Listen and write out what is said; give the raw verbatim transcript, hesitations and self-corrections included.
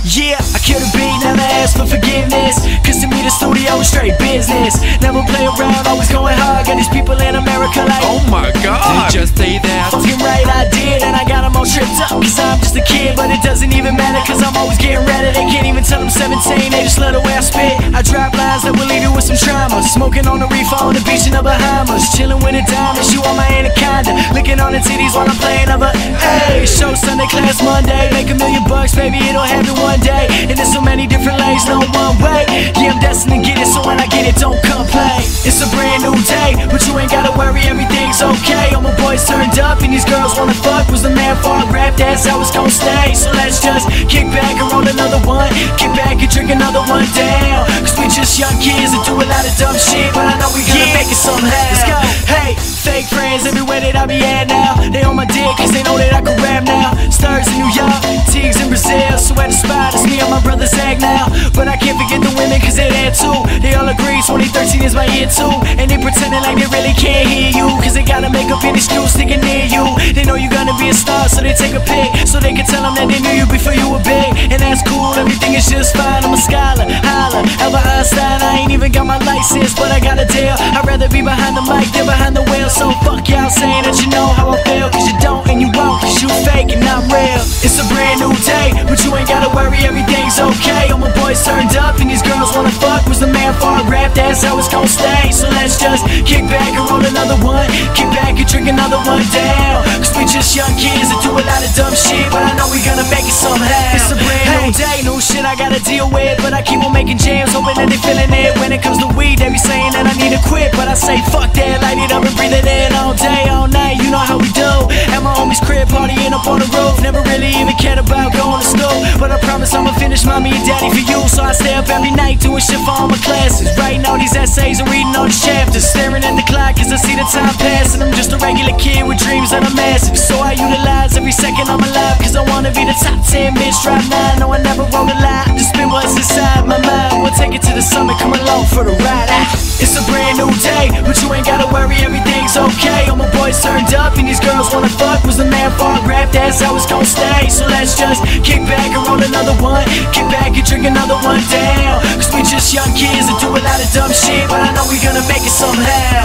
Yeah, I killed a beat, never asked for forgiveness, cause to me the studio is straight business. Never play around, always going hard. Got these people in America like, oh my god, just say that. fucking right I did, and I got them all tripped up, cause I'm just a kid. But it doesn't even matter, cause I'm always getting ready. They can't even tell I'm seventeen, they just love the way I spit. I drop lines that will leave you with some trauma. Smoking on the reefer on the beach in the Bahamas, chilling with a diamond, shoe on my anaconda, licking on the titties while I'm playing of a hey. Show Sunday, class Monday, make a million bucks, baby, it'll happen one day. And there's so many different lanes, no one way. Yeah, I'm destined to get it, so when I get it, don't complain. It's a brand new day, but you ain't gotta worry, everything's okay. All my boys turned up, and these girls wanna fuck. Was the man for a rap, that's how it's gon' stay. So let's just kick back and roll another one, kick back and drink another one down. Cause we just young kids that do a lot of dumb shit, but I know we gonna yeah. make it somehow. Let's go. Hey, fake friends everywhere that I be at now. They on my dick cause they know that I can rap now. Stars in New York, Tigs in Brazil. So at the spot, it's me and my brother Zach now. But I can't forget the women cause they're there too. They all agree twenty thirteen is my year too. And they pretending like they really can't hear you, cause they gotta make up any excuse sticking near you. They know you're gonna be a star, so they take a pic, so they can tell them that they knew you before you were big. And that's cool, everything is just fine. I'm a scholar, holla, Albert Einstein. I ain't even got my license, but I got a deal. I'd rather be behind the mic than behind the wheel. So fuck y'all saying that you know how I feel, cause you don't and you won't, cause you fake and I'm real. It's a brand new day, but you ain't gotta worry, everything's okay. All my boys turned up and these girls wanna fuck. Was the man for a rap, that's how it's gon' stay. So let's just kick back and roll another one, kick back and drink another one down. Cause we just young kids that do a lot of dumb shit, but I know we gonna make it somehow. It's a brand new day, new shit I gotta deal with, but I keep on making jams, hoping that they feeling it. When it comes to weed, they be saying that I need to quit, but I say fuck that, light it up and breathe it in all day, all night. You know how we do. At my homie's crib, partying up on the roof. Never really even cared about going to school, but I promise I'ma finish mommy and daddy for you. So I stay up every night doing shit for all my classes, writing all these essays and reading all these chapters, staring at the clock cause I see the time passing. I'm just a regular kid with dreams that are massive, so I utilize every second of my life, cause I wanna be the top ten bitch, drive nine. No, I never wrote a lie, just spin what's inside my mind. We'll take it to the summit, come along for the ride. Ah, it's a brand new day, but you ain't gotta worry, everything's okay. All my boys turned up and these girls wanna fuck. Was the man for a rap, that's how it's gon' stay. So let's just kick back and roll another one, kick back and drink another one down. Cause we just young kids that do a lot of dumb shit, but I know we gonna make it somehow.